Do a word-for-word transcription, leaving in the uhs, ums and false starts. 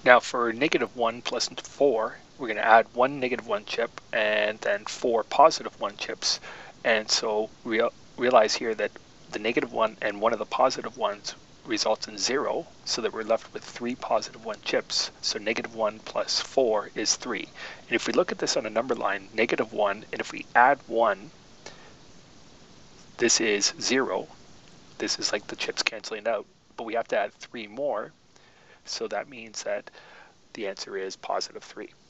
Now for negative one plus four, we're going to add one negative one chip and then four positive one chips. And so we realize here that the negative one and one of the positive ones results in zero, so that we're left with three positive one chips. So negative one plus four is three. And if we look at this on a number line, negative one, and if we add one, this is zero. This is like the chips canceling out, but we have to add three more. So that means that the answer is positive three.